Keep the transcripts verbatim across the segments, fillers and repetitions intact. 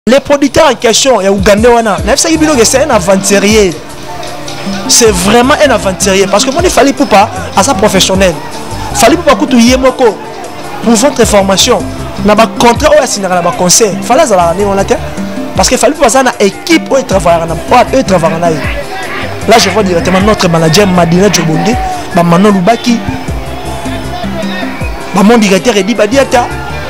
Les producteurs en question, il y a Ougandais, c'est un aventurier. C'est vraiment un aventurier. Parce que moi, il fallait pas à sa professionnel. Il fallait pas que tu y pour votre formation. Dans le contrat, il y a un conseil. Il fallait que parce qu'il fallait pas une équipe où ils travaillent. Là, je vois directement notre manager Madina Djobondi, Manon Loubaki, mon directeur Edi Badiata.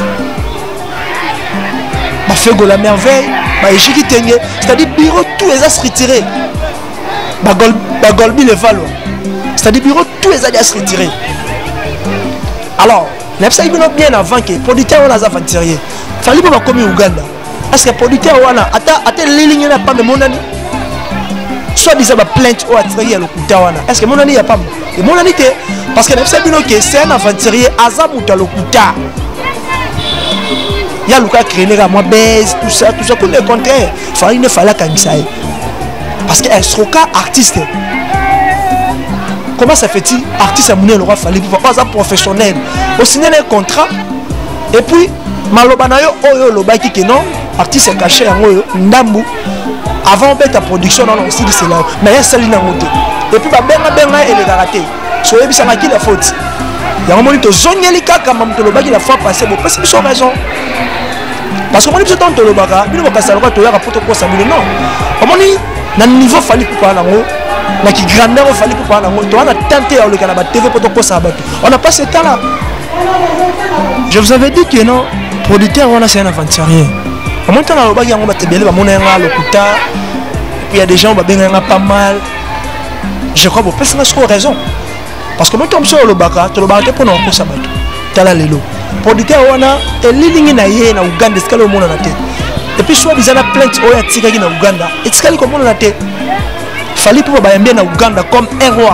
Fego la merveille, c'est-à-dire bureau tout les as retirés. Bagolbi le valo. C'est-à-dire bureau tous les as retirés. Alors, l'E F S A bien avant que les producteurs ont aventuriers. Il fallait pas comme Ouganda. Parce que les producteurs ont atteint les lignes n'a pas de mon ami. Soit disant la plainte ou attiré le coup d'Awana. Est-ce que mon ami a pas de mon ami? Parce que l'E F S A c'est un aventurier Azamouta le coup d'A. Il y a le cas créé à moi baisse tout ça tout ça pour le contraire il ne fallait qu'un ça parce que est artiste comment ça fait-il artiste à monnaie le roi fallait pas un professionnel au signer un contrat et puis malobanayo oyo lobaki que non artiste caché en oyo ndambu avant de ta production dans aussi de cela mais il y a celle dans monté et puis ba benga benga et les raté so et puis ça m'a qui la faute il y a un moment où zongeli kaka mamto lobaki la fois passée bon parce que ils ont raison. Parce que moi, je suis dans le baga, je ne sais pas si je suis dans le non. À mon niveau, il fallait pour parler en haut. La grandeur, il fallait pour parler en haut. On a tenté à le Canada T V pour te ça. On n'a pas ce temps-là. Je vous avais dit que non, producteur, on a c'est un aventurier. En même temps, on a un peu de on a un le kuta. Il y a des gens qui ont pas mal. Je crois que personne n'a raison. Parce que moi, je suis dans le baga, tu le baga pour nous pour ça. Tu as l'élo. Producteur wana elilingi na ye na Uganda skalo mona na te et puis soit bizana plainte oya tikaki na Uganda etikali ko mona na te fali pour ba yambia na Uganda comme un roi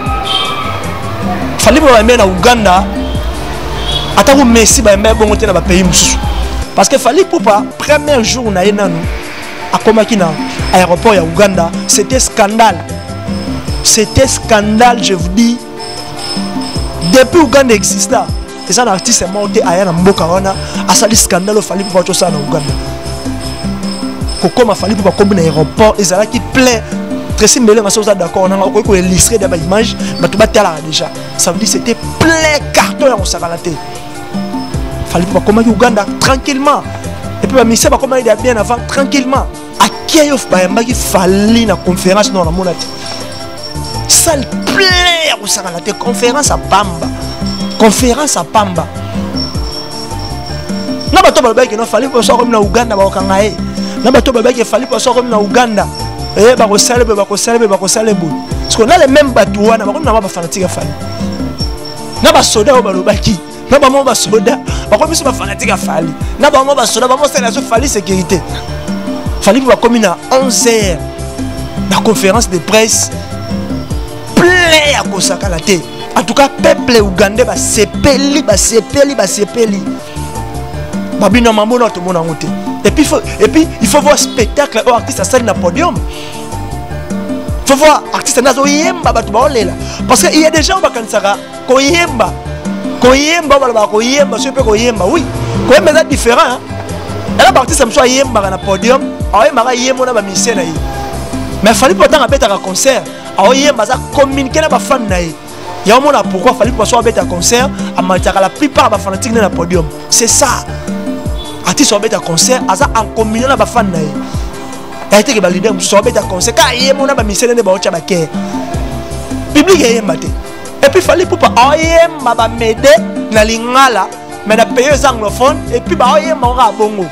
fali pour ba yambia na Uganda ataku Messi ba yambia bongo te na ba pays mususu parce que fali pour pas premier jour na ye nanu akomaki na aéroport ya Uganda c'était scandale c'était scandale je vous dis depuis Uganda existe là. Et ça, l'artiste est monté à Mboka wana a sali scandale au fallait pour ça en Ouganda. Comme a fallu pour combiner l'aéroport, ils allaient qui plein. Très simple, mais ça d'accord, on a encore qu'on illustrer des images, mais tout battre là déjà. Ça veut dire c'était plein carton on s'est raté. Fallait pour comment Ouganda tranquillement. Et puis mais ça va comment il est bien avant tranquillement. À qui of ba qui fallait na conférence dans la monate. Salle plein on s'est raté conférence à Bamba. Conférence à Pamba. Na bato ba baki no fali po so comme na Uganda ba okangae. Na bato ba baki fali po so comme na Uganda. Eh ba ko célébrer ba ko célébrer ba ko célébrer. Parce qu'on a les mêmes bateaux na ba comme na ba fanatique fali. Na ba soda ba lo baki. Na ba mo ba soda. Ba ko biso ba fanatique fali. Na ba mo ba soda ba mo c'est la fali sécurité. Fali po comme na onze heures. La conférence de presse plein à Kosaka la tête. En tout cas, peuple ougandais va sepeli, va sepeli, va sepeli. Babino mamono tout le monde. Et puis et puis il faut voir spectacle aux artistes à scène na podium. Il faut voir artistes na zo yemba ba tuba olela parce que il y a des gens ba kansaka ko yemba. Ko yemba ba ba ko yemba, c'est peu ko yemba. Oui. Ko yemba c'est différent. Et là artiste me soit yemba na podium, ah yemba yemba na ba musicien na yi. Mais fallait pourtant abeta un concert. Ah yemba ça communiquer na ba fan na yi. Il y a un moment pourquoi il fallait passer à un concert à Malta. La plupart des fanatiques dans le podium. C'est ça. Artiste sont à un concert en communion avec les fans. Il y a des leaders qui sont à un concert. Quand il y a un mission de Baocha Baké. Public est maté. Et puis il fallait pour pas ayem m'aider dans l'ingala mais dans pays anglophones et puis bah ayem m'aura bongo.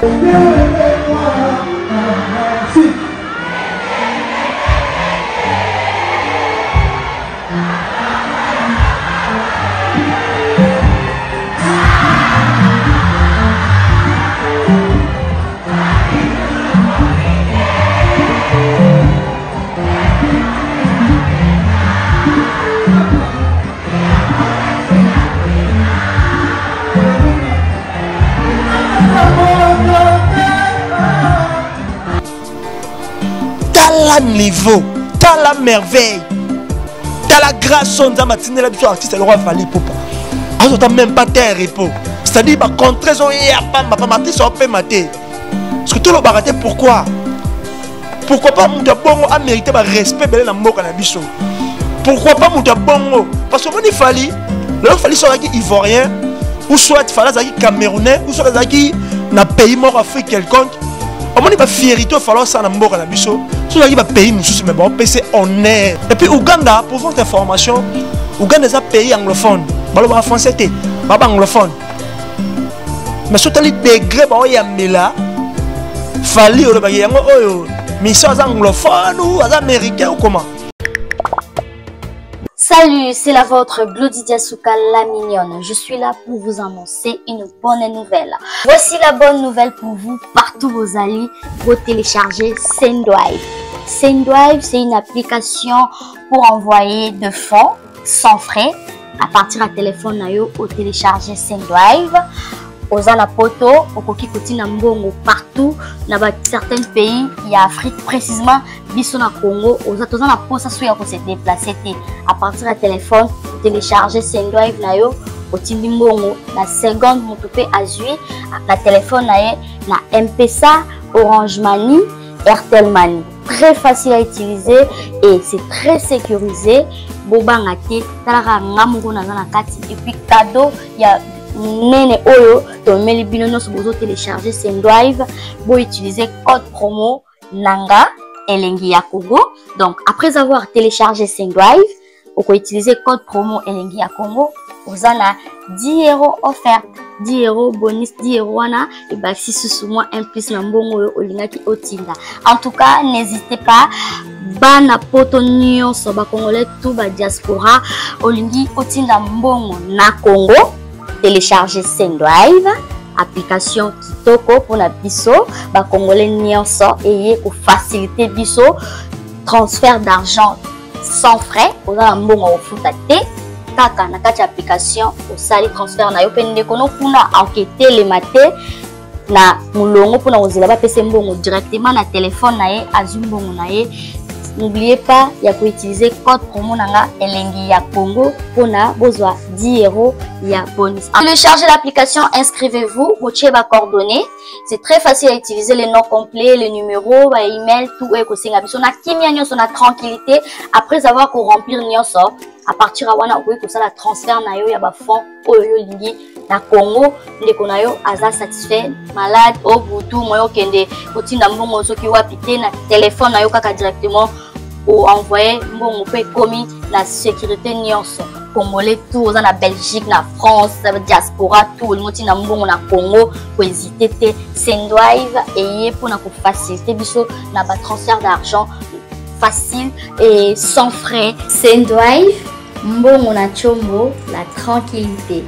Niveau, dans la merveille, dans la grâce, on a matinée la biso artiste le roi Fali Poupa. On n'a même pas terre repos. C'est-à-dire bah contre son hier pas ma pas maté son peu maté. Parce que tout le baraté, pourquoi? Pourquoi pas Mouta Bongo a mérité le respect de la Mboka na biso? Pourquoi pas Mouta Bongo? Parce que il fallait, il fallait soit ivoirien, ou soit il fallait camerounais, ou soit il na pays mort Afrique quelconque. Au moins il va fierité, il fallait ça na Mboka na biso. Soit il va pays monsieur mais bon, c'est honnête. Et puis Ouganda, pour votre information, Ouganda est un pays anglophone. Baloba français té, baba anglophone. Mais surtout les degrés ba oyamela, fallait o ba yango oyo. Mission anglophone ou américain ou comment? Salut, c'est la vôtre Glodidia Souka la mignonne. Je suis là pour vous annoncer une bonne nouvelle. Voici la bonne nouvelle pour vous, partout vous allez, vous télécharger Sendrive. Sendrive, c'est une application pour envoyer de fonds sans frais à partir d'un téléphone nayo au télécharger Sendrive. Aux anapoto, au koki kotina mbongo partout, dans certains pays, il y a Afrique précisément, biso na Congo, aux autres na posa souya ko se déplacer à partir d'un téléphone, télécharger Sendrive na yo, au tindi mbongo na seconde motope azui, na téléphone na ye, na M P S A, Orange Money, Airtel Money. Très facile à utiliser et c'est très sécurisé. Bobanga te, talaka ngamungo na na kati et puis cadeau, il y a Nene Oyo, donc meli binono si vous télécharger Sendrive, vous utilisez code promo Nanga Elengi ya Congo. Donc après avoir téléchargé Sendrive, vous pouvez utiliser code promo Elengi ya Congo. Vous avez dix euros offert, dix euros bonus, dix euros wana et bah si ce moi un plus l'ambongo olingaki otinda. En tout cas, n'hésitez pas. Bana poto nyonso ba congolais tout ba diaspora olingi otinda mbongo na Congo. Télécharger Sendrive, application kitoko pour na biso, ba congolais nyonso et pour faciliter biso transfert d'argent sans frais. Vous avez un bon au futate, kaka na kati application au sali transfert na yo pende kono kuna enquêter les matés na mulongo pour na ozela ba pese mbongo directement na téléphone na ye azumbongo na ye. N'oubliez pas, il y a qu'à utiliser code promo nanga Elengi ya Congo pour na besoin dix euros il y a bonus. Téléchargez l'application, inscrivez-vous, vous avez vos coordonnées. C'est très facile à utiliser les noms complets, les numéros, les emails, tout est possible. On a kimia nyonso na tranquillité après avoir qu'on remplir nyonso. À partir de wana okoki kosala transfert na yo ya ba fonds oyo lingi na Congo ndeko na yo aza satisfait malade au butu moyo kende kotinda mbongo soki wapite na téléphone na yo kaka directement ou envoyer mbongo pe komi la sécurité nyonso congolais tout oza na Belgique na France diaspora tout le monde na mbongo na Congo ko hésiter te Sendrive et pour na ko faciliter biso na ba transfert d'argent facile et sans frais. Sendrive mbongo na chombo, la tranquillité.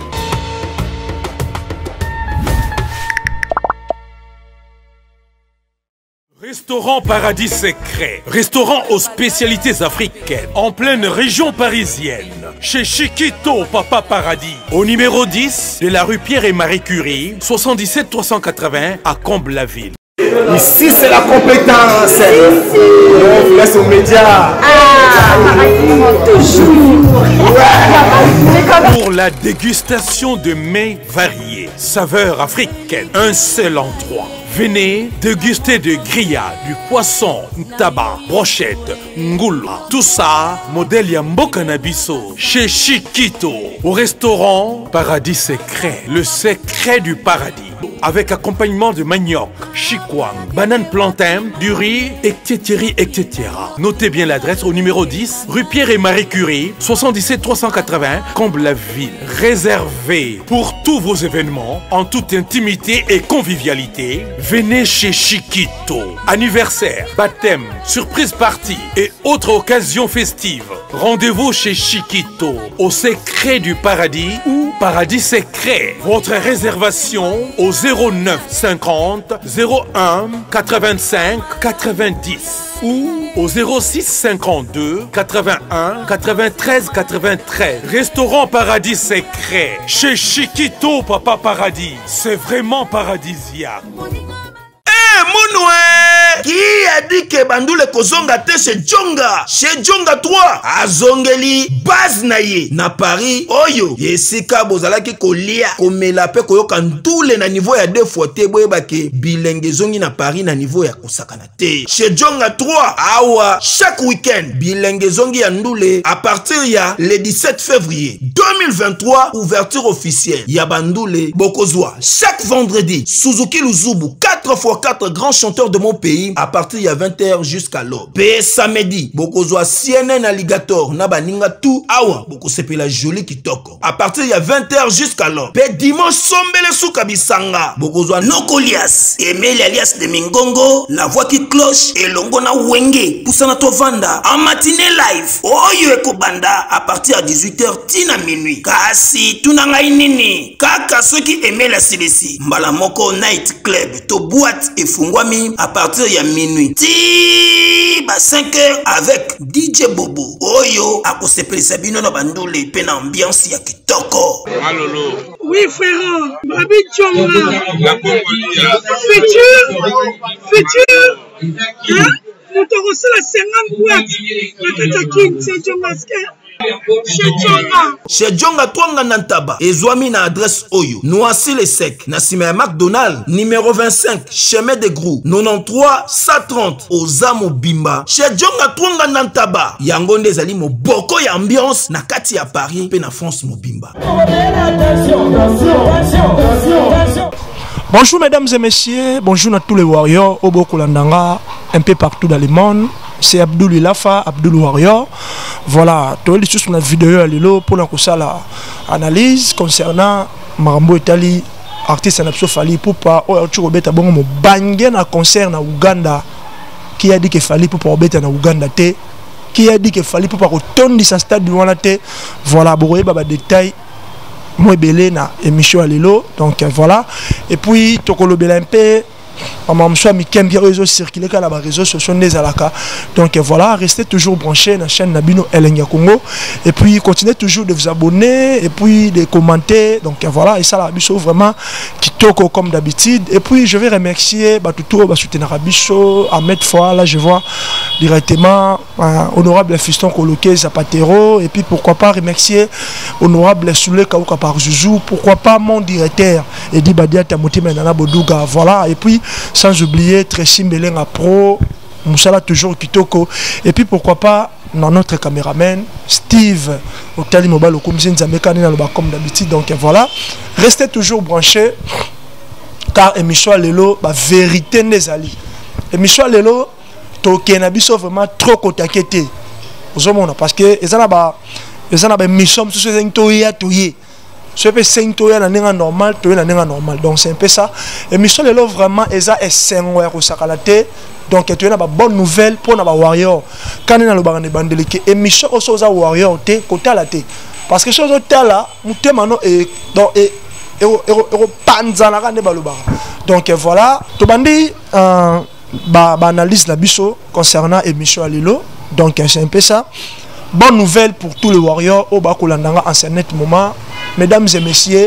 Restaurant Paradis Secret, restaurant aux spécialités africaines, en pleine région parisienne, chez Chiquito Papa Paradis, au numéro dix de la rue Pierre et Marie Curie, soixante-dix-sept trois cent quatre-vingts à Comble-la-Ville. Ici c'est la compétence. On vous laisse aux médias. Ah, toujours. Ouais. Pour la dégustation de mets variés, saveurs africaines, un seul endroit. Venez déguster de grillades, du poisson, tabac, brochette, ngoula. Tout ça, modèle Yamboka Nabiso, chez Chiquito, au restaurant Paradis Secret, le secret du paradis. Avec accompagnement de manioc, chikwang, banane plantain, du riz, et cetera et cetera. Notez bien l'adresse au numéro dix, rue Pierre et Marie Curie, soixante-dix-sept trois cent quatre-vingts, Comble-la-Ville. Réservé pour tous vos événements, en toute intimité et convivialité, venez chez Chiquito. Anniversaire, baptême, surprise party et autres occasions festives. Rendez-vous chez Chiquito, au secret du paradis ou Paradis Secret. Votre réservation au zéro neuf cinquante zéro un quatre-vingt-cinq quatre-vingt-dix ou au zéro six cinquante-deux quatre-vingt-un quatre-vingt-treize quatre-vingt-treize. Restaurant Paradis Secret, chez Chiquito Papa Paradis. C'est vraiment paradisiaque. Mounoué, qui a dit que ke bandule kozonga te chez Djonga. Chez Djonga trois azongeli base na ye na Paris oyo yesika bozalaki kolia komela pe koyoka ndule na niveau ya deux fois te boyeba ke bilenge zongi na Paris na niveau ya kosakana te. Chez Djonga trois awa chaque week-end bilenge zongi ya ndule à partir ya le dix-sept février deux mille vingt-trois ouverture officielle ya bandule bokozwa chaque vendredi Suzuki Luzubu quatre fois quatre grands chanteurs de mon pays à partir ya vingt heures jusqu'à l'aube. Pe samedi bokozwa C N N Alligator na baninga tout awa bokosepela joli kitoko à partir ya vingt heures jusqu'à l'aube. Pe dimanche sombele suka bisanga bokozwa Nokolias Emile alias de Mingongo la voix qui cloche et longo na wenge pusana to vanda en matinée live oyo ekobanda à partir à dix-huit heures tina minuit. Kasi tunanga inini kaka soki Emile asilesi mbala moko night club to boîte efungwami à partir ya minuit ti ba cinq heures avec D J Bobo oyo akosepelisa bino na bandule pe na ambiance ya kitoko. Malolo. Oui frère, Babi Djonga. La Congolia. Futur, futur. Hein? Nous te recevons la cinquante boîtes. La Katakin, c'est Djonga. Chez Djonga Twanga Nantaba ezwami na adresse oyo Noisy le Sec na sima ya McDonald numéro vingt-cinq chemin de Grou quatre-vingt-treize cent trente Ozamo Bimba. Chez Djonga Twanga Nantaba yango nde ezali moboko ya ambiance na kati ya Paris pe na France Mobimba. Bonjour mesdames et messieurs, bonjour à tous les warriors au Bokolandanga, un peu partout dans le monde. C'est Abdoul Ilafa, Abdoul Warrior. Voilà, tu as sur une vidéo à l'îlot pour l'analyse concernant Marambo Itali, artiste en Fali Poupa, ou tu as bon bangé na concert na Ouganda. Qui a dit qu'il fallait pour obéir na Ouganda te? Qui a dit qu'il fallait pour retourner sa stade du Wanate? Voilà, vous voyez, baba détail. Moi belé na émission à l'îlot. Donc voilà. Et puis, tu as un peu. On soit mis qu'un bien réseau circulé quand la réseau social des alaka. Donc voilà, restez toujours branchés dans la chaîne Nabino Elenga Congo et puis continuez toujours de vous abonner et puis de commenter. Donc voilà, et ça la bicho vraiment qui toque comme d'habitude. Et puis je vais remercier Batuto Basutena Bicho Ahmed Foa, là je vois directement euh, honorable fiston coloqué Zapatero et puis pourquoi pas remercier honorable Soule Kauka par Zouzou, pourquoi pas mon directeur Edi Badia Tamoti Menana Boduga. Voilà, et puis sans oublier Tracy Melenga Pro, Moussala toujours Kitoko. Et puis pourquoi pas dans notre caméraman Steve Otali Mobile comme d'habitude. Donc voilà, restez toujours branchés car émission Lelo, la vérité des alliés. Émission Lelo, Token Abisso vraiment trop kotakete. Parce que ils ont une mission sur ces intoya toye. Ce peut cinq toya na nenga normal, toya na nenga normal. Donc c'est un peu ça. Et mission Lelo vraiment eza esengo ya kosakalate. Donc tu as une bonne nouvelle pour les warriors. Quand on a le barane bandeli que émission aussi aux warriors te côté la te. Parce que chose au là, muté mano et donc et et et panza na kande balobara. Donc voilà, to bandi euh ba analyse la biso concernant émission Alilo. Donc c'est un peu ça. Bonne nouvelle pour tous les warriors au Bakolandanga en ce net moment. Mesdames et messieurs,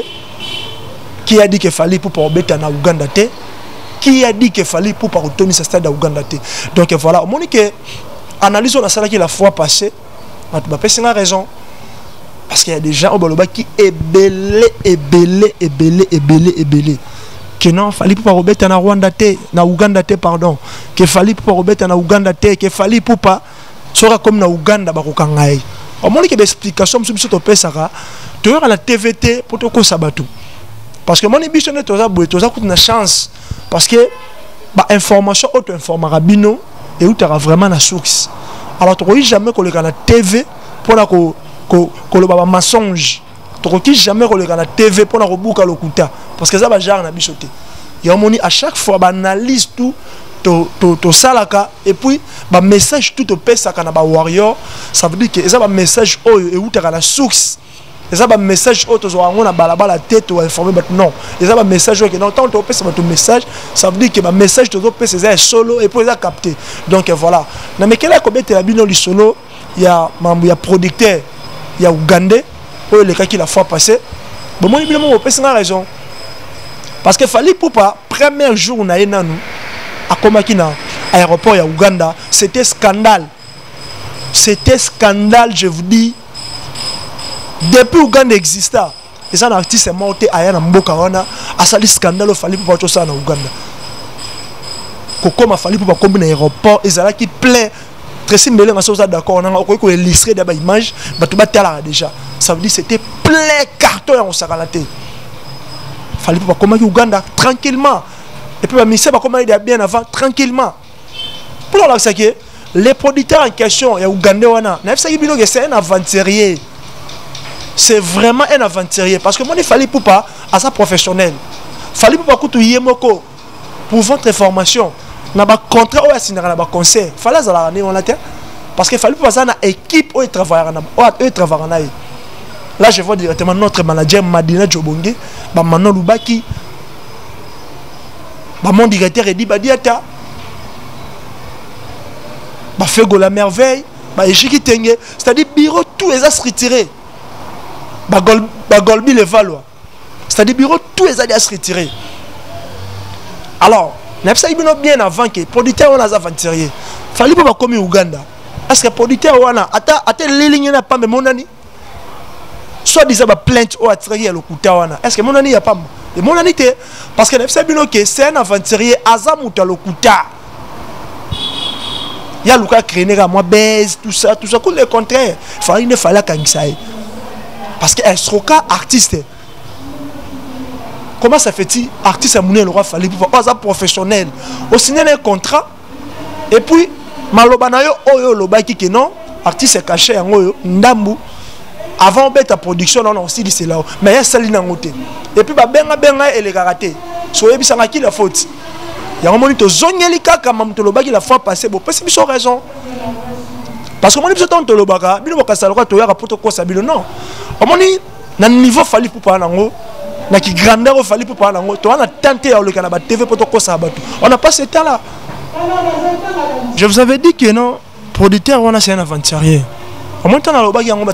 qui a dit qu'il fallait pour pour beta na Uganda te? Qui a dit qu'il fallait pour retourner ce stade à Ouganda. Donc voilà, on dit que analyse on a ça qui la fois passée, c'est une raison. Parce qu'il y a des gens au Baloba qui est belé, est belé, est belé, est belé, est belé. Que non, il fallait pour remettre na Rwanda te, na Ouganda te, pardon. Qu'il fallait pour remettre na Ouganda te, qu'il fallait pour pas sera comme na Ouganda bakokangai. On dit que l'explication sur ce topé Sarah, tu as la T V T pour te sabatou. Parce que mon émission est toujours une chance. Parce que l'information auto-informe rabino et où tu auras vraiment la source. Alors tu ne jamais que la T V pour la que le mensonge. Tu ne jamais que la T V pour la rebouca le kuta. Parce que ça va genre na bichoté. Il y a à chaque fois analyse tout to salaka et puis ba message tout au pesa kana ba warrior, ça veut dire que ça va message et où tu auras la source. Et ça va message autre on a balaba la tête ou informer non et ça va message que non tant que tu ton message ça veut dire que ma message te doit c'est solo et pour ça capter. Donc voilà na mais quel a combien la bino li solo il y a il y a producteur il y a Ougandais pour le cas qui la fois passé bon moi il me c'est une raison parce que fallait pour pas premier jour na enanu a comment qui na aéroport ya Uganda, c'était scandale. C'était scandale, je vous dis. Depuis Uganda exista, et ça un artiste est mort à Yana Mboka wana, a sali scandale au fali pour pas ça na Uganda. Koko ma fali pour pas combiner aéroport, et ça là qui plein. Tracy Mbele ma chose d'accord, on a encore qu'on illustrer d'abord image, bah tout battre là déjà. Ça veut dire c'était plein carton en sakalaté. Fallait pas comment Uganda tranquillement. Et puis, mais c'est pas comment il est bien avant, tranquillement. Pour la que les producteurs en question, il y a Uganda, c'est un aventurier. C'est vraiment un aventurier. Parce que moi, il fallait pas à sa professionnel. Il fallait pas que tu y moko pour votre information. Il y a un contrat ou un conseil. Il fallait que parce qu'il fallait pas une équipe où ils travaillent. Là, je vois directement notre manager Madina Djobonge, Manon Lubaki. Bah, mon directeur est dit bah diata bah fait go la merveille bah échiki tenge c'est-à-dire bureau tout les as retiré bah gol bah golbi le valois c'est-à-dire bureau tout les as retiré alors n'a pas ibino bien avant que producteur on a aventurier fallait pas comme Uganda parce que producteur on a ata ata ligne na pas mais mon ani soit disant bah plainte au attiré le kuta wana est-ce que mon ani y a pas et mon anité, parce que c'est un aventurier, Azamuta Lokuta. Il y a Luka Créné à moi, baise, tout ça, tout ça, tout le contraire. Il ne fallait qu'un ça. Parce qu'elle sera artiste. Comment ça fait-il artiste à Mouné le roi fallait pour pas un professionnel. Au signer un contrat, et puis, Malobanayo, Oyo, Lobaki, qui non, artiste est caché en Oyo, Ndambu. Avant de ta production, on a aussi dit cela. Mais il y a celle qui et puis, benga benga et les karaté. So, il y a qui la faute. Il y a un moment où zongeli kaka mamtoloba qui la fois passée. Bon, parce que c'est raison. Parce que mon épisode de tolobaga, bilo baka salora to yara poto ko sabilo non. Au moment na niveau fali pour parler ngo, na qui grandeur fali pour parler ngo, to on a tenté à le kana ba T V poto ko sabatu. On n'a pas ce temps là. Je vous avais dit que non, producteur on a c'est un aventurier. En même temps, il y a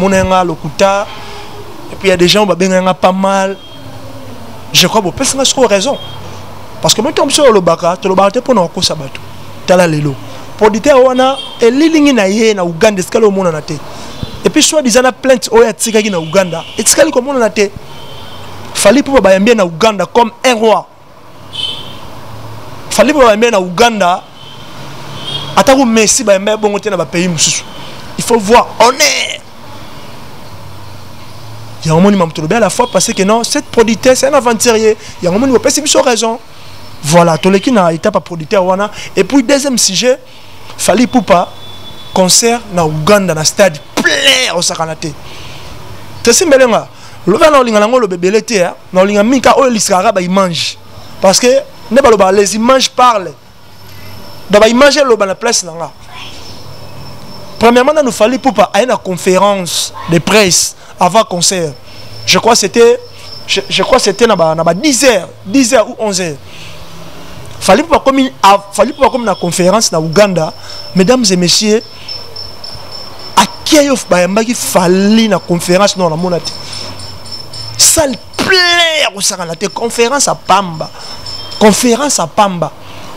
et puis il y a des gens qui ont pas mal. Je crois que personne n'a raison. Parce que maintenant, sur le bac, tu le pour nous sabato. Tu as l'élo. Pour dire on a et l'île na yé na Uganda, c'est le monde na té. Et puis soit disant plainte au yatika na Uganda, et c'est le monde na té. Fallait pour ba bien na Uganda comme un roi. Fallait pour ba bien na Uganda. Ataku Messi ba bien bon côté na ba pays mususu. Il faut voir, on est. Il y a un moment où à la fois parce que non, cette producteur, c'est un aventurier. Il y a un moment où on peut raison. Voilà, tout le qui n'a été pas producteur. Et puis, deuxième sujet, il fallait pour pas concert na Uganda, dans le stade plein au Sakanate. C'est ce que je veux dire. Le vent dans le bébé l'été, dans le mika, il mange. Parce que les images parlent. Dans les images, il y a la place. Premièrement, il nous fallait pour pas aller à une conférence de presse avant concert. Je crois que c'était je, je crois c'était à dix heures, dix heures ou onze heures. Il fallait pas comme il fallait pas comme une conférence dans Uganda, mesdames et messieurs, à qui il fallait une conférence dans la monate. Salle pleine au Sakanate, conférence à Pamba. Conférence à Pamba.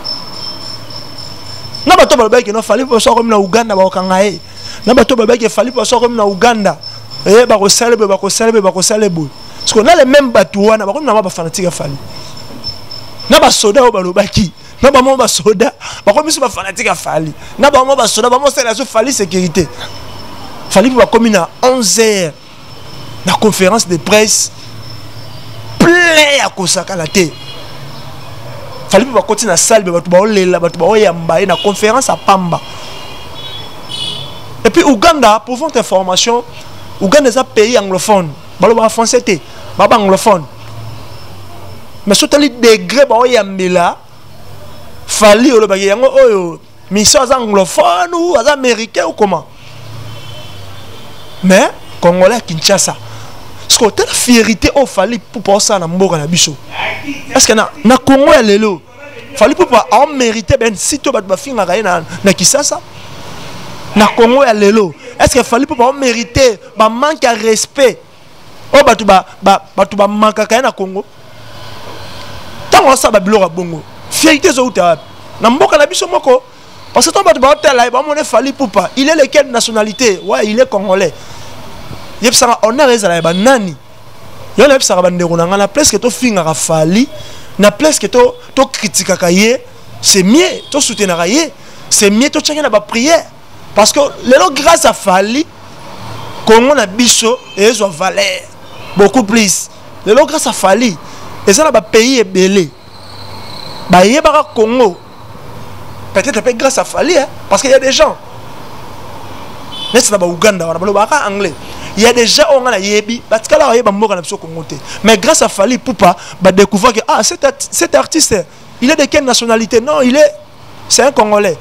Na bato balobaki que non fallait pas sortir comme na Uganda ba okangae. Na bato balobaki fallait pas sortir comme na Uganda. Eh ba ko célébrer ba ko célébrer ba ko célébrer. Parce qu'on a les mêmes bateaux na ba comme na ba fanatique fallait. Na ba soda o balobaki. Na ba mo ba soda ba comme ba fanatique fallait. Na ba mo ba soda ba mo c'est la fallait sécurité. Fallait pas comme na onze heures. La conférence de presse plein à Kosaka la tête. Il fallait pas continuer à la salle, il fallait aller la conférence à Pamba. Et puis Ouganda, pour votre information, Ouganda est un pays anglophone. Il y a un français, il y a un anglophone. Mais sur les degrés, il y a un là, il fallait que il y ait un mission anglophone ou américain ou comment. Mais, Congolais Kinshasa. Parce que la fierté au fallait pour passer à Mboka na biso. Est-ce que na na Congo ya lelo fallait pour pas en mériter ben si to ba finga na na Kisasa na Congo ya lelo est-ce que fallait pour pas en mériter ba manque de respect o ba tu ba ba tu ba manque ka na Congo tant on ça ba biloko bongo fierté zo uta na mboka na biso moko parce que ton bato ba hotel là ba mon Fally Ipupa il est de quelle nationalité ouais il est congolais yep ça honneur ezala ba nani yo na bisa ba ndeko na ngana presque to finga ka Fally na presque to to critique ka ye c'est mieux to soutenir ye c'est mieux to tchanga na ba prière parce que lelo grâce à Fally Congo na biso ezo valeur beaucoup plus lelo grâce à Fally ezala ba pays ebelé ba yebaka Congo peut-être pas grâce à Fally hein, parce qu'il y a des gens mais c'est là-bas Ouganda on a parlé anglais il y a des gens on a yebi parce que là il y a mboka na biso Congo mais grâce à Fally Ipupa ba découvrir que ah cet cet artiste il est de quelle nationalité non il est c'est un Congolais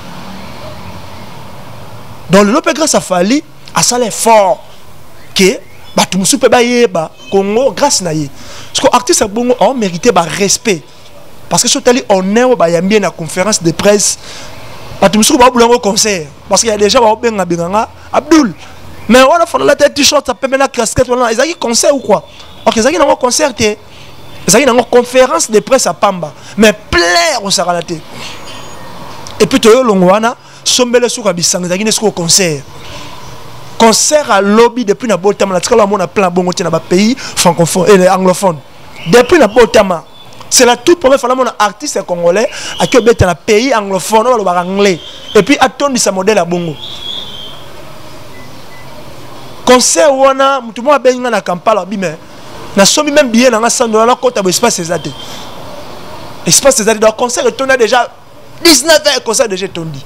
donc le lopé grâce à Fally à ça l'effort que ba tout musu pe ba yeba Congo grâce na ye parce que artiste bongo on mérité ba respect parce que sur tali honneur ba yambie na conférence de presse ba tout musu ba bulongo concert parce qu'il y a des gens ba benga benga Abdul mais on a fait la tête t-shirt ça peut mettre la casquette on a ils a concert ou quoi OK ils a un concert ils a une conférence de presse à Pamba mais plaire au Saralaté et puis to yo longwana sombele suka bisanga ils a une concert concert à lobby depuis na botama na tikala mona plein bongo tina ba pays francophone et anglophone depuis na botama c'est la toute première fois mon artiste congolais à qui obéit dans pays anglophone ou le anglais et puis atteindre sa modèle à bongo concert wana mutu mo abenga na Kampala bimé na somi même bien na cent dollars côté espace ezate espace ezate donc concert tourné déjà dix-neuf heures concert déjà tondi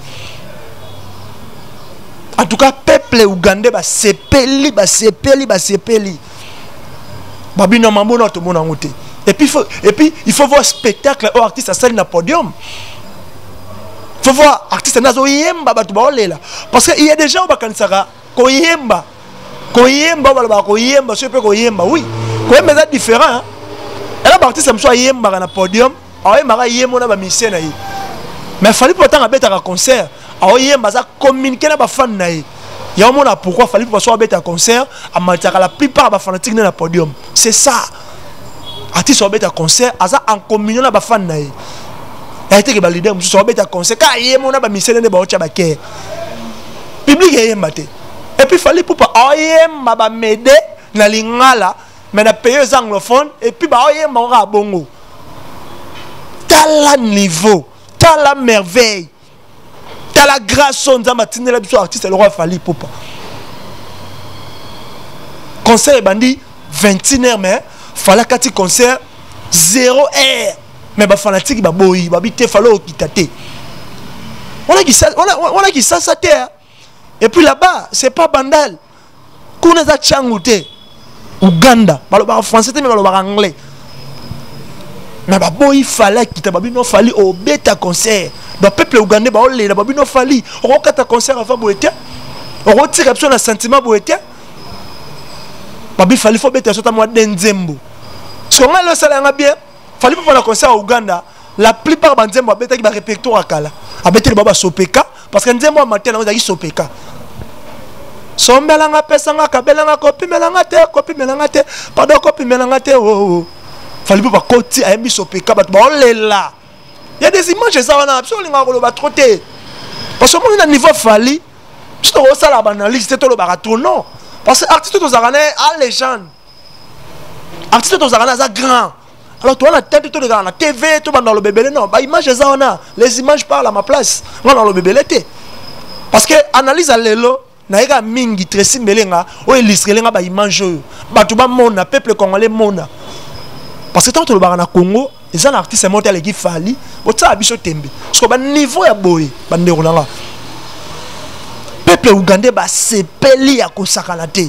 en tout cas peuple ougandais ba sepeli ba sepeli ba sepeli babino mambo na to mona ngote et puis faut et puis il faut voir spectacle au artiste à salle na podium faut voir artiste nazo yemba batu ba olela parce que il y a des gens ba kansaka ko yemba ko yemba ba ba ko yemba so pe ko yemba oui ko yemba c'est différent hein et là artiste am so yemba na podium awe mara yembo na ba mission na yi mais Fally pourtant a beta concert awe yemba ça communiquer na ba fan na yi ya mona pourquoi Fally pour so beta concert a mataka la plupart ba fanatique na podium c'est ça artiste obeta concert aza en communion na ba fan na yi a été que ba leader so obeta concert ka yembo na ba mission na ba ocha ba ke public yemba te et puis Fally pour pas yemba ba m'aider na lingala mais na pays anglophone et puis ba yemba ra bongo tala niveau tala merveille tala grâce on za matine la biso artiste le roi Fally Ipupa concert bandi vingt et une heures mais fallait kati concert zéro heure mais ba fanatique ba boyi ba bité fallait kitate on a qui ça on a on a qui ça ça terre et puis là-bas c'est pas bandal kuna za changoute Uganda balo ba français mais balo ba anglais mais ba boyi fallait kita ba bino Fally au beta concert donc peuple ougandais ba olé ba bino Fally on kata concert avant boete on retire absolument sentiment boete babi Fally faut beta sota moi denzembo parce que on a le salaire bien Fally pour faire le concert à Ouganda la plupart banzembo beta qui ba répertoire kala a beta le baba sopeka parce que nzembo matin on a qui sopeka sombelanga pesanga kabelanga kopi melanga te kopi melanga te pardon kopi melanga te oh Fally pour pas côté a mis sopeka ba on est là il y a des images ça on a absolument ko ba trotter parce que on a niveau Fally juste on ça la banalise c'est tout le barato non parce que artiste aux Aranais à légende artiste aux Aranais à grand alors toi on a tête tout dans la T V tout dans le bébé non bah image ça on a les images parlent à ma place moi dans le bébé l'été parce que analyse à l'élo naïga mingi tresi melenga o illustré lenga ba image ba tout ba mona peuple congolais mona parce que tant que le barana Congo les un artiste monté à l'équipe Fally au ça biso tembe parce que ba niveau ya boy ba ndeko nanga peuple ougandais ba sepeli ya kosakana te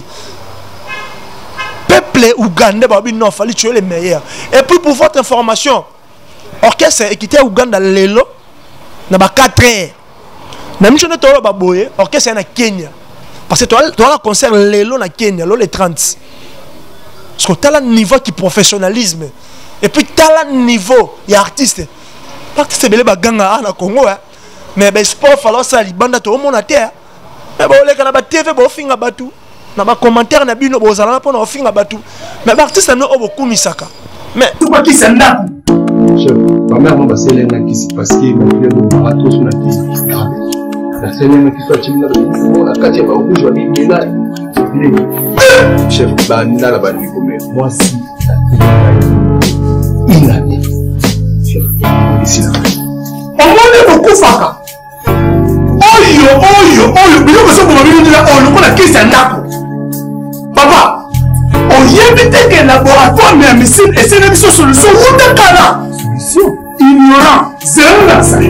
peuple ougandais ba non Fally tu es le meilleur et puis pour votre information orchestre équité Ouganda lelo na ba quatre heures na mission de tolo ba boye orchestre na Kenya parce que toi toi la concert lelo na Kenya lo les trente parce que tu as le niveau qui professionnalisme et puis tu as le niveau il y a artiste artiste belé ba ganga na Congo hein mais ben sport falloir ça libanda to mon terre mais bon les kana ba T V bo finga batu na ba commentaire na bino bo zala na pona finga batu mais ba artiste no obo kumisaka mais tout quoi qui s'en chef, ma mère m'a passé l'un qui s'est parce que ma fille a marathon sur la tête. La scène qui soit timide, la quatre va rouge, je vais dire là. Chef, bah, n'a la banni comme moi si une année. Chef, ici là. On m'a beaucoup faka. Oyo, oyo, oyo, mais on va se dire oh, le monde a qui c'est un naco. Papa. On y évite que le laboratoire mais missile et c'est une solution où de cana. Solution ignorant, zéro la ça.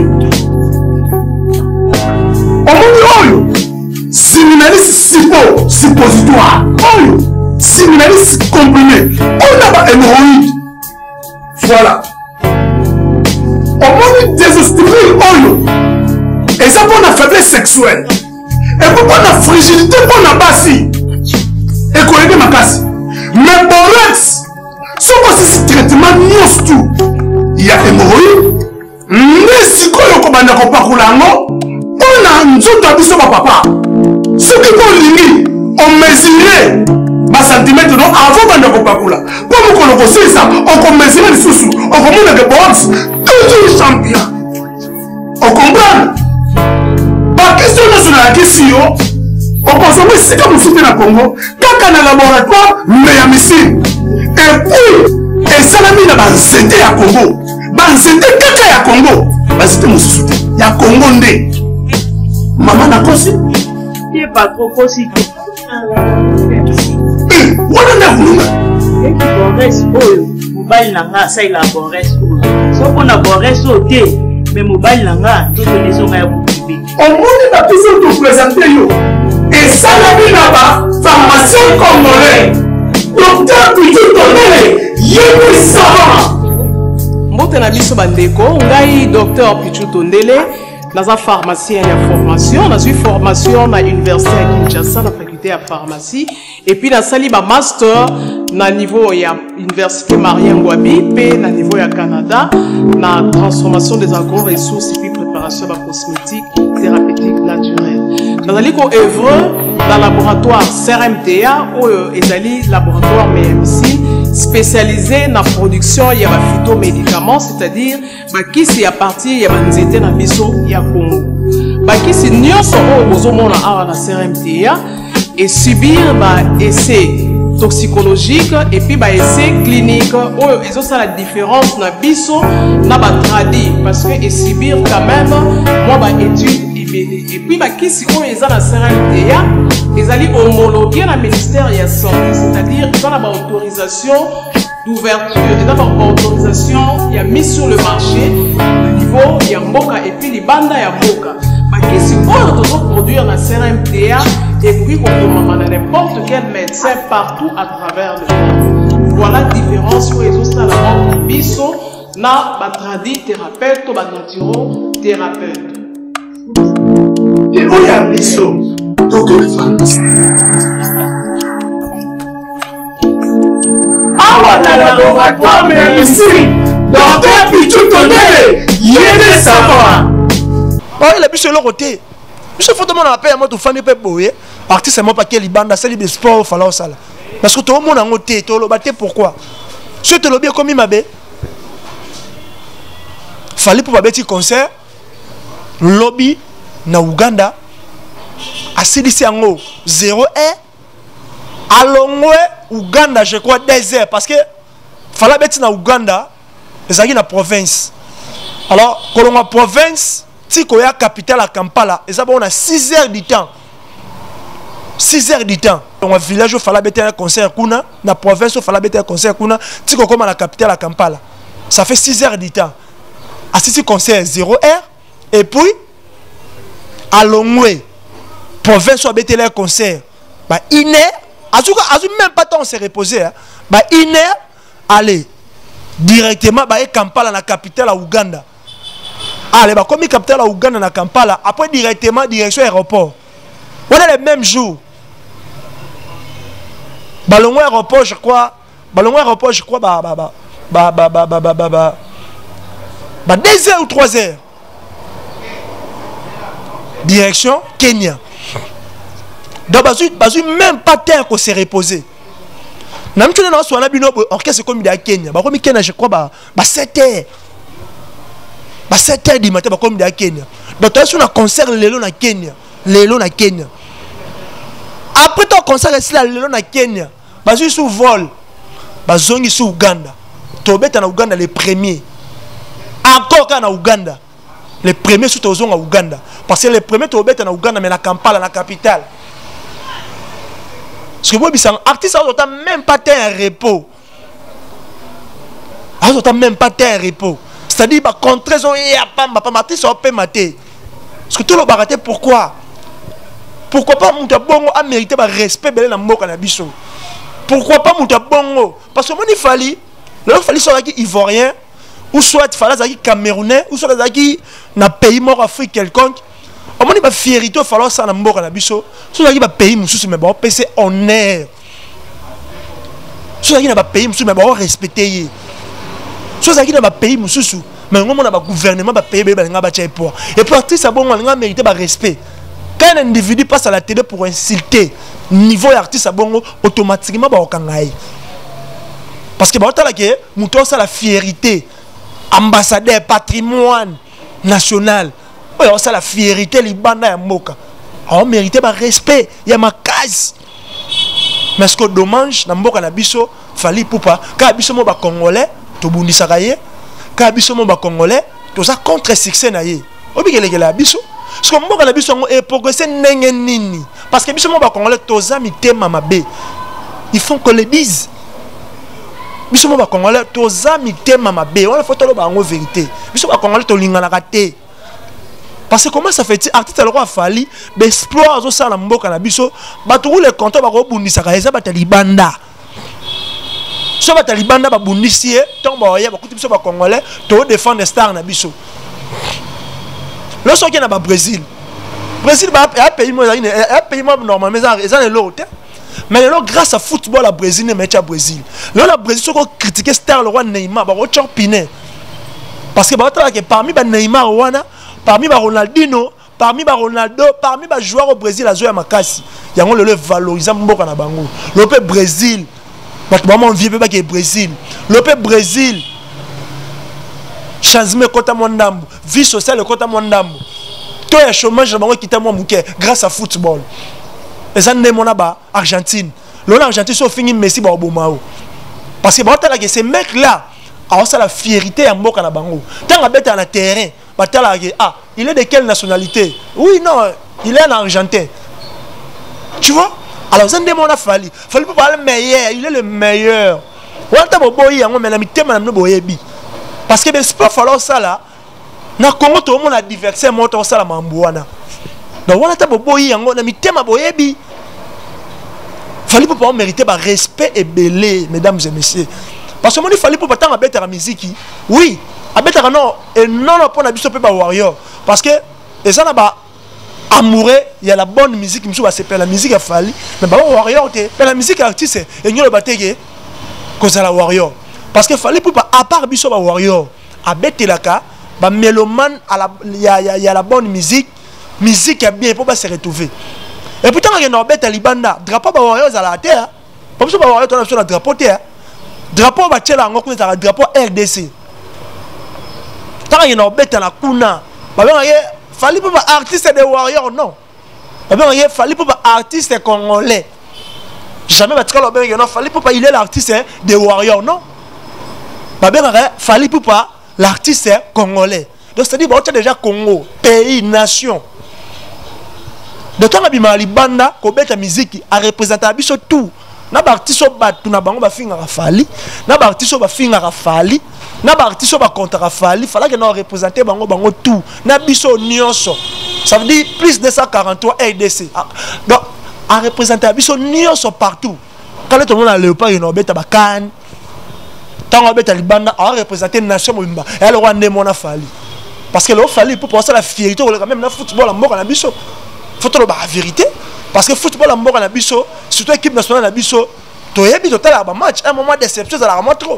On dit oyo, séminaliste suppo, suppositoire, oyo, séminaliste comprimé, on a pas hémorroïde. Voilà. On dit désostérile oyo, et ça pour la faiblesse sexuelle, et pour la fragilité pour la bassie, et qu'on aide ma casse. Mais borax, ce que traitement tout, il y a hémorroïde, mais si on a un pakulango, on a un autre abisso papa. Ce qui est on mesurait ma centimètre avant de ne pas couler. Comme on le sait ça, on mesurait les sous-sous, on commande des box, toujours champion. On comprend? Par question nationale, la question. On consomme ici comme vous la Congo, quand on a un laboratoire, mais à missile. Et puis, et ça l'a mis dans la santé à Congo. Dans la santé, caca à Congo. Bah, c'était mon soutien. Il y a Congo ndé. Maman n'a pas si. Il n'est pas trop possible. Eh, on a un voulu. Et qui boresse, oh, mobile n'a ça, il a boresse. Sauf qu'on a boresse au thé, mais mobile n'a tout le maison à vous. On voulait la personne de présenter. Et ça l'a mis là-bas, pharmacien congolais, docteur Pichu Tondele, Yémi Savant. Mbote na biso bandeko, ngai docteur Pichu Tondele, naza pharmacien ya formation, na suis formation na université à Kinshasa, na faculté à pharmacie, et puis na sali ba master na niveau ya université Marien Ngouabi, pe na niveau ya Canada, na transformation des agro-ressources et puis préparation de cosmétiques thérapeutiques naturelles. Nous allons œuvrer dans le laboratoire C R M T A ou le laboratoire M M C spécialisé dans la production de phytomédicaments, c'est-à-dire qui c'est à partir de nzete na biso ya Congo. Qui c'est nyonso o bozomona awa na C R M T A et subir ba essai toxicologique et puis ba essai clinique ou ils ont ça la différence na biso na ba tradi parce que et subir quand même moi ba étude et puis bah qui si on est dans la C R M T A ils allaient homologuer le ministère de la santé, c'est-à-dire ils ont la autorisation d'ouverture, ils ont la autorisation il y a mis sur le marché le niveau il y a mboka et puis les bandes il y a mboka bah qui si on doit produire la C R M T A et puis on demande à n'importe quel médecin partout à travers le monde. Voilà la différence où ils ont ça la mort biso na ba tradi thérapeute ou ba naturo thérapeute. Et où il y a un mission, donc le pharmacien. Ah, on a le laboratoire, mais ici, docteur Pichu Tondele, il est des savants. Oh, il a pu se le côté. Je suis foutu mon appel à moi, tout famille peut boyer. Artiste, c'est moi pas quel bande, c'est le sport, il fallait ça. Parce que tout le monde a noté, tout le monde pourquoi. Je te le bien comme il m'a bé. Fallait pour un petit concert, lobby. Na Uganda asilisi yango zéro un alongwe Uganda je crois deux heures parce que fala beti na Uganda ezaki na province alors kolonga province tiko ya capitale à Kampala ezaba on a six heures du temps six heures du temps dans village fala beti un concert kuna na province fala beti un concert kuna tiko comme la capitale à Kampala ça fait six heures du temps asisi concert zéro heure et puis à Longwe, province où habité les concerts, bah une heure, à tout cas, même pas temps on s'est reposé, hein. Bah une heure, allez, directement, bah Kampala, la capitale à Ouganda. Allez, bah comme la capitale à Ouganda, na Kampala, après directement, direction aéroport. On est le même jour. Bah Longwe aéroport, je crois, bah Longwe aéroport, je crois, bah, bah, bah, bah, bah, bah, bah, bah, bah, bah, bah, deux heures ou trois heures. Direction Kenya. Donc, bazu même pas terre qu'on s'est reposé. Nam tu n'as pas orchestre comme il y a Kenya. Bah comme Kenya je crois bah bah sept heures. ba sept heures du matin ba comme de Kenya. Donc tu as un concert lelo na Kenya, lelo na Kenya. Après ton concert là lelo na Kenya, ba suis sous vol. Ba zongi sous Uganda. Tobeta na Uganda les premiers. Encore quand na Uganda. Les premiers sous tozong à Uganda. Parce que les premiers tobeta na Uganda mais na Kampala la capitale. Parce que vous avez un artiste n'a même pas un repos. Il n'a même pas un repos. C'est-à-dire que contre son artiste n'a pas maté. Parce que tout le baraté, pourquoi? Pourquoi pas Mouta Bongo a mérité le respect de la Moka Nabiso? Pourquoi pas Mouta Bongo? Parce que moi, il fallait, il fallait soit ivoirien, ou soit il fallait camerounais, ou soit il un pays mort Afrique quelconque. On m'a fierté, il fallait ça dans le Nabiso. Soit il y a un pays, mais bon, c'est honneur. Soit il y a un pays, mais bon, respecté. Soit il y a un pays, mais on a un gouvernement qui paye les poids. Et puis, artiste, bon, on a mérité le respect. Quand un individu passe à la télé pour insulter, niveau artiste, bon, automatiquement, on a parce que, on a la fierté, ambassadeur, patrimoine national. On a la fierté, les bandes à Moka. On mérite le respect, il y a ma case. Mais ce que dommage, dans Moka Nabiso, fallait pour pas. Quand Abiso Moba Congolais, to bundi sakaye. Quand Abiso Moba Congolais, to ça contre succès naye. Obi kele kele Abiso. Ce que Moka Nabiso est progressé n'engé nini. Parce que Abiso Moba Congolais, to ça mi tema mabe. Il faut qu'on le dise. Abiso Moba Congolais, to ça mi tema mabe. On a fait tout le bango vérité. Abiso Moba Congolais, to lingana raté. Parce que comment ça fait artiste le roi Fali d'exploit zo ça na mboka na biso ba tout les comptes ba ko bundisa ka eza ba talibanda so ba talibanda ba bundisie ton ba ya ba kuti biso ba congolais to défendre star na biso le so qui na ba Brésil Brésil ba un pays moi un pays moi normalement mais ça ça l'autre mais là grâce à football à Brésil ne mettre à Brésil là la Brésil so ko critiquer star le roi Neymar ba ko chopiner parce que ba que parmi ba Neymar wana parmi les Ronaldinho, parmi les Ronaldo, parmi les joueurs au Brésil, à Zoya Makasi, il y a un le valorisant Mboka na bango. Le pays Brésil, maman vieux pas que Brésil. Le pays Brésil, changement kota mondambo, vie sociale kota mondambo. Tout le chômage na bango kita moi mouké grâce à football. Et ça n'est mon aba Argentine. L'on Argentine so fini Messi ba obomao. Parce que ba tala que ces mecs là, a ça la fierté à Mboka na bango. Tant abeta na terrain. Ah, il est de quelle nationalité? Oui, non, il est un Argentin. Tu vois? Alors, c'est un démon à Fali. Fali pour parler meilleur, il est le meilleur. Parce que c'est pas falloir ça là. Na Congo, tout le monde a diversé, moi, tout ça la mambouana. Donc, on a ta boboyi, on a mis thème à boyebi. Fali pour pouvoir mériter le respect et belé, mesdames et messieurs. Parce que moi, il fallait pour pas tant à la musique. Oui. Abetaka non et non non pour na biso pe ba warrior parce que et ça na ba amoureux il y a la bonne musique monsieur va s'appeler la musique a fallu mais ba warrior te mais la musique artiste et nyolo bateke cause la warrior parce que fallait pour pas à part biso ba warrior abetelaka ba mélomane à la il y a il y a la bonne musique musique a bien pour pas se retrouver et pourtant il y a Norbert Libanda drapeau ba warrior à la terre pas biso ba warrior on a sur la drapeau terre drapeau ba tchela ngoko na drapeau R D C. Tant qu'il y a un bête à la kuna, il fallait pour artiste de warrior, non. Il fallait pour artiste congolais. Jamais il fallait pour il est l'artiste de warrior, non. Il fallait pour l'artiste congolais. Donc c'est-à-dire que tu as déjà Congo, pays, nation. De temps que tu banda, que tu as musique, à représenter tout. Na artiste batu na bango ba finga rafali, na artiste ba finga rafali. Na artiste ba contre rafali, fallait que nous représenter bango bango tout. Na biso nyonso. Ça veut dire plus de cent quarante-trois R D C. Donc à représenter biso nyonso partout. Quand tout le monde a léopard et nobeta bakan. Tant obeta libanda à représenter nation mobimba. Et alors on est mon afali. Parce que le fallait pour penser la fierté quand même na football en mort na biso. Faut trop la vérité. Parce que football en mort na biso, surtout équipe nationale na biso, to yebi total à match, un moment de déception ça la remonte trop.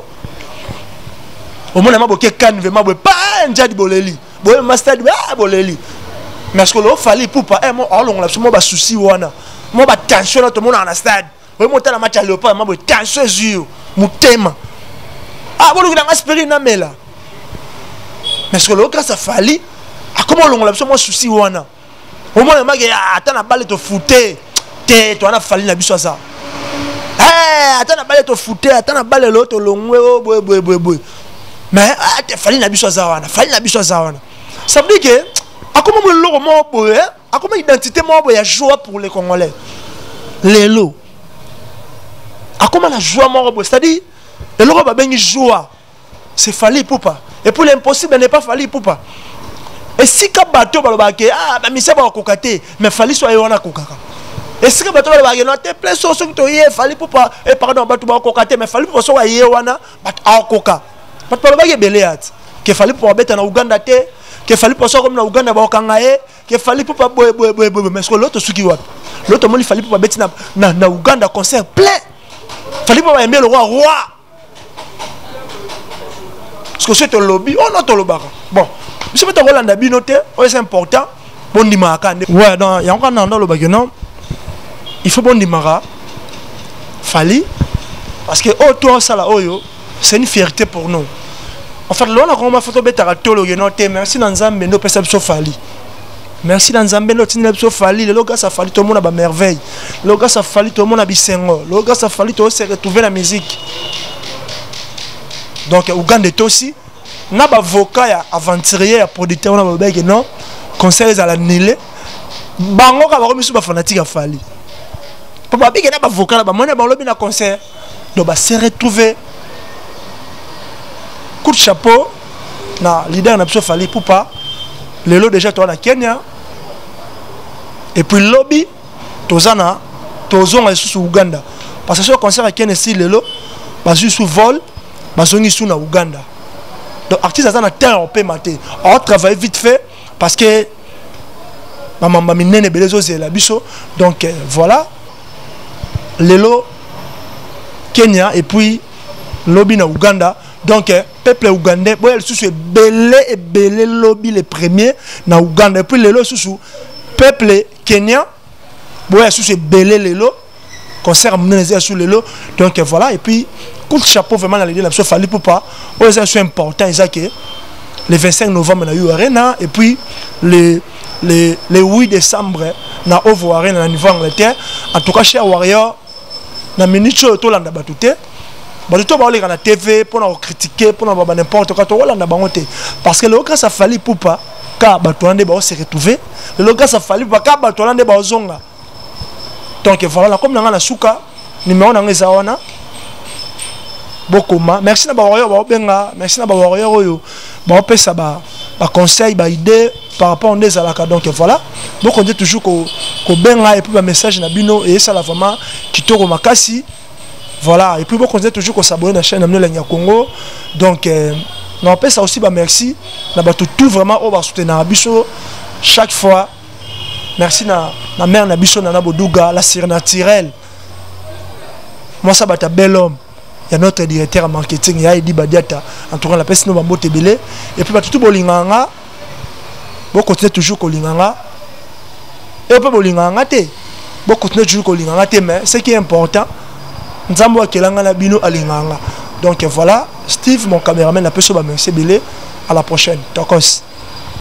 Au moins ma boké kan vraiment pas njadi boleli. Boye master ah boleli. Mais ce que le fallait pour pas un moment on l'a sûrement ba souci wana. Moi ba tension tout le monde en stade. Boye monter la match à Léopard, ma boye tension sur mutema. Ah bon, on a espéré na mela. mais ce que le grâce à Fali a comment l'on l'a besoin moi souci wana au moins le mec attends la balle te fouté te toi na Fali na biso ça eh attends la balle te fouté attends la balle l'autre longwe boy boy boy boy mais te Fali na biso ça wana Fali na biso ça wana ça veut dire que a comment le logo moi boy a comment identité moi boy a joie pour les Congolais les lots a comment la joie moi boy c'est-à-dire le logo va bien joie c'est Fali poupa et pour l'impossible n'est pas Fali poupa et si ka bateau balobake ah ba mise ba kokate mais Fali soit yona kokaka et si ka bateau balobake non te place so so to ye Fali poupa et pardon bateau ba kokate mais Fali poupa so ye wana bat a koka bat balobake beleat que Fali poupa beta na Uganda te que Fali poupa so comme na Uganda ba okanga e que Fali poupa boy boy boy boy mais que l'autre suki wapi l'autre moni Fali poupa beti na na, na Uganda concert plein Fali poupa aimer le roi roi parce que c'est un lobby on not lobaka bon je vais te Rolanda binoté c'est important bon dimaka ouais non il y a encore dans le bagage non il faut bon dimara Fali parce que autour ça là oyo c'est une fierté pour nous en fait là on a comment photo beta tolo noté merci dans Nzambe no perception Fali merci dans Nzambe no tinela so Fali le loga ça Fali tout le monde a merveille le loga ça Fali tout le monde a bisengo le loga ça Fali tout se retrouver la musique donc Uganda est aussi na ba avocat ya aventurier ya producteur na ba beke non conseils à la nile bango ka ba komisu ba fanatique ya Fali papa beke na ba avocat ba mona ba lobi na concert donc ba se retrouver coup de chapeau na leader na biso Fali pour pas lelo déjà toi na Kenya et puis lobby tozana tozonga sous Uganda parce que ce concert à Kenya si lelo ba sous vol bazongi sous na Uganda donc artiste azana terre on peut mater on travaille vite fait parce que maman minene belezo zela biso donc euh, voilà lelo Kenya et puis lobby na Uganda donc euh, peuple ougandais boy sous belé et belé lobby les premiers na Uganda et puis lelo sous peuple kenyan boy sous belé lelo concert mené sur lelo donc euh, voilà et puis coup de chapeau vraiment dans l'idée là Fali poupa oh c'est important c'est que le vingt-cinq novembre na eu arena et puis le le le huit décembre na Ovo Arena na niveau Angleterre en tout cas cher warrior na minute to landa batute batuto ba oleka na T V pour na critiquer pour na ba n'importe quoi to landa bangote parce que le cas ça Fali poupa ka batolande ba se retrouver le cas ça Fali poupa ka batolande ba ozonga donc voilà comme na na suka numéro na ngezawana Bokoma merci na ba warrior ba benga merci na ba warrior oyo ba pesa ba ba conseil ba idée par rapport à des alaka donc voilà donc on dit toujours ko ko benga et puis ba message na bino et ça là vraiment kitoko makasi voilà et puis on dit toujours ko s'abonner na chaîne amne la Congo donc euh, on pesa aussi ba merci na ba tout vraiment au ba soutenir biso chaque fois merci na na mère na biso na Boduga la sire naturelle moi ça ba ta bel homme. Il y a notre directeur en marketing, il y a Edi Badiata, en tout cas la personne va monter belé. Et puis tout bolinganga, bon continuer toujours kolinganga. Et puis bolinganga te, bon continuer toujours kolinganga te, mais ce qui est important, nous avons kelanga la bino alinganga. Donc voilà, Steve mon caméraman la personne va merci belé. À la prochaine. Tokos.